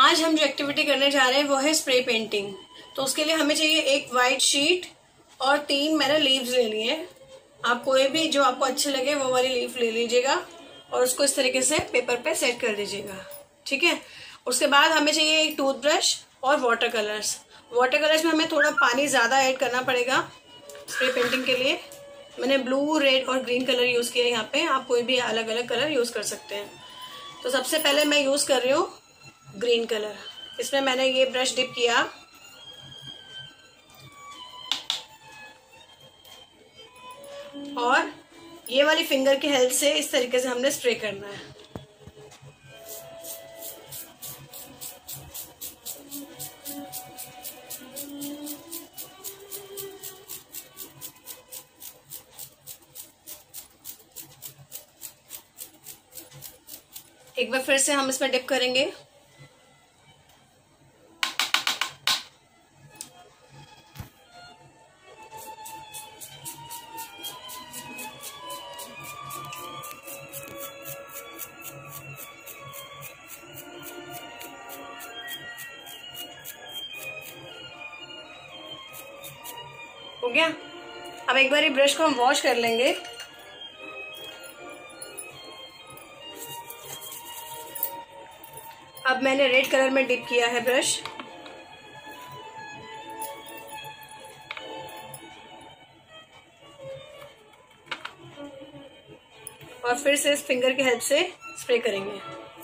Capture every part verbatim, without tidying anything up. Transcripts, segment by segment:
आज हम जो एक्टिविटी करने जा रहे हैं वो है स्प्रे पेंटिंग। तो उसके लिए हमें चाहिए एक वाइट शीट और तीन मैंने लीव्स ले लिए हैं। आप कोई भी जो आपको अच्छे लगे वो वाली लीफ ले लीजिएगा और उसको इस तरीके से पेपर पे सेट कर दीजिएगा, ठीक है। उसके बाद हमें चाहिए एक टूथब्रश और वाटर कलर्स। वाटर कलर्स में हमें थोड़ा पानी ज़्यादा ऐड करना पड़ेगा स्प्रे पेंटिंग के लिए। मैंने ब्लू, रेड और ग्रीन कलर यूज़ किया है यहाँ पे, आप कोई भी अलग अलग कलर यूज़ कर सकते हैं। तो सबसे पहले मैं यूज़ कर रही हूँ ग्रीन कलर। इसमें मैंने ये ब्रश डिप किया और ये वाली फिंगर की हेल्प से इस तरीके से हमने स्प्रे करना है। एक बार फिर से हम इसमें डिप करेंगे। हो गया। अब एक बार ब्रश को हम वॉश कर लेंगे। अब मैंने रेड कलर में डिप किया है ब्रश। और फिर से इस फिंगर की हेल्प से स्प्रे करेंगे।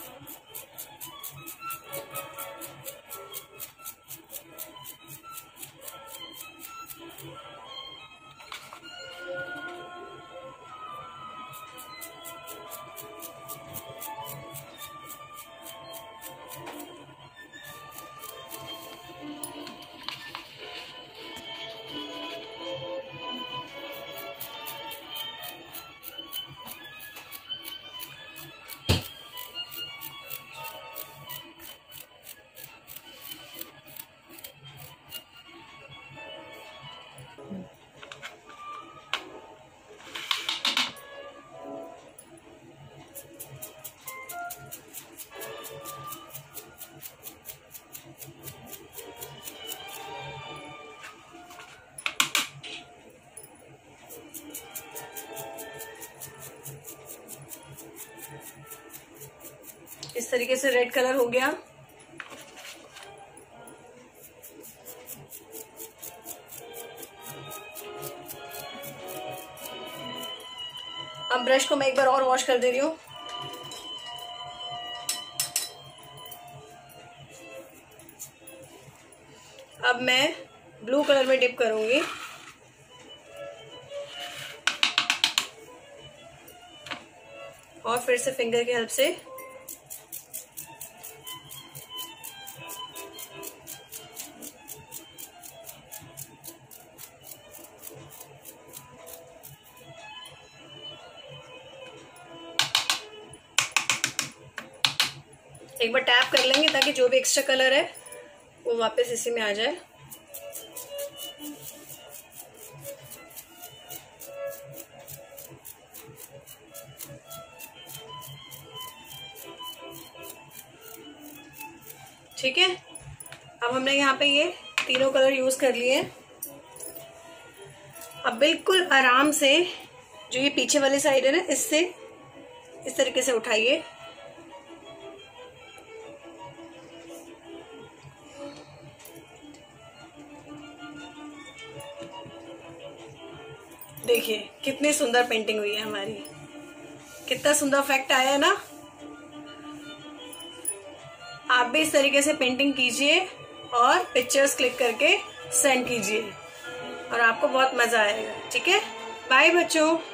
इस तरीके से रेड कलर हो गया। अब ब्रश को मैं एक बार और वॉश कर दे रही हूँ। अब मैं ब्लू कलर में डिप करूंगी। और फिर से फिंगर की हेल्प से एक बार टैप कर लेंगे ताकि जो भी एक्स्ट्रा कलर है वो वापस इसी में आ जाए। ठीक है। अब हमने यहाँ पे ये तीनों कलर यूज कर लिए। अब बिल्कुल आराम से जो ये पीछे वाली साइड है ना, इससे इस तरीके से उठाइए। देखिए कितनी सुंदर पेंटिंग हुई है हमारी, कितना सुंदर इफेक्ट आया है ना। आप भी इस तरीके से पेंटिंग कीजिए और पिक्चर्स क्लिक करके सेंड कीजिए और आपको बहुत मजा आएगा। ठीक है, बाय बच्चों।